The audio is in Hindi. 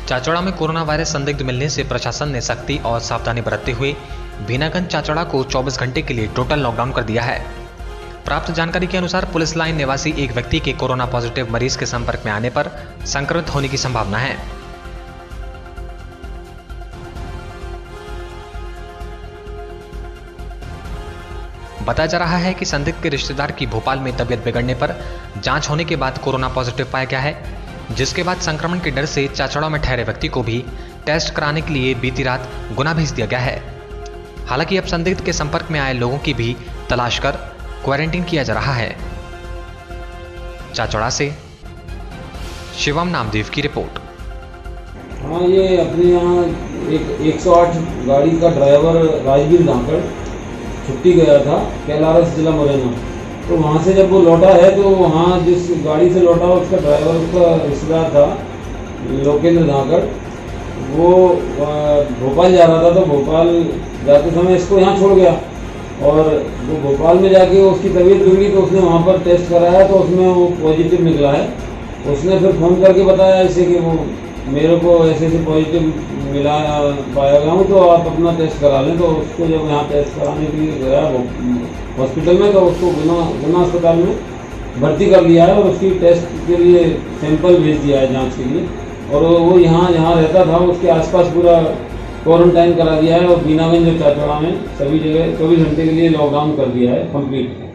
चाचौड़ा में कोरोना वायरस संदिग्ध मिलने से प्रशासन ने सख्ती और सावधानी बरतते हुए भीनागंज चाचौड़ा को 24 घंटे के लिए टोटल लॉकडाउन कर दिया है। प्राप्त जानकारी के अनुसार पुलिस लाइन निवासी एक व्यक्ति के कोरोना पॉजिटिव मरीज के संपर्क में आने पर संक्रमित होने की संभावना है। बताया जा रहा है कि संदिग्ध के रिश्तेदार की भोपाल में तबीयत बिगड़ने पर जांच होने के बाद कोरोना पॉजिटिव पाया गया है, जिसके बाद संक्रमण के डर से चाचौड़ा में ठहरे व्यक्ति को भी टेस्ट कराने के लिए बीती रात गुना भेज दिया गया है। हालांकि अब संदिग्ध के संपर्क में आए लोगों की भी तलाश कर क्वारंटीन किया जा रहा है। चाचौड़ा से शिवम नामदेव की रिपोर्ट। हाँ, ये अपने यहाँ एक 108 गाड़ी का ड्राइवर राजवीर धाकड़ छुट्टी गया था कैलारस जिला मुरैना। तो वहाँ से जब वो लौटा है तो वहाँ जिस गाड़ी से लौटा उसका ड्राइवर उसका रिश्तेदार था लोकेंद्र धाकड़, वो भोपाल जा रहा था। तो भोपाल जाते समय इसको यहाँ छोड़ गया और वो भोपाल में जाके उसकी तबीयत बिगड़ी तो उसने वहाँ पर टेस्ट कराया तो उसमें वो पॉजिटिव निकला है। उसने फिर फ़ोन करके बताया इसे कि वो मेरे को ऐसे पॉजिटिव मिला पाया गया हूँ, तो आप अपना टेस्ट करा लें। तो उसको जब यहाँ टेस्ट कराने के लिए गया वो हॉस्पिटल में, तो उसको गुना अस्पताल में भर्ती कर लिया है और उसकी टेस्ट के लिए सैंपल भेज दिया है जांच के लिए। और वो यहाँ रहता था उसके आसपास पूरा क्वारंटाइन करा दिया है और भीनागंज और चाचौड़ा में सभी जगह 24 घंटे के लिए लॉकडाउन कर दिया है कंप्लीट।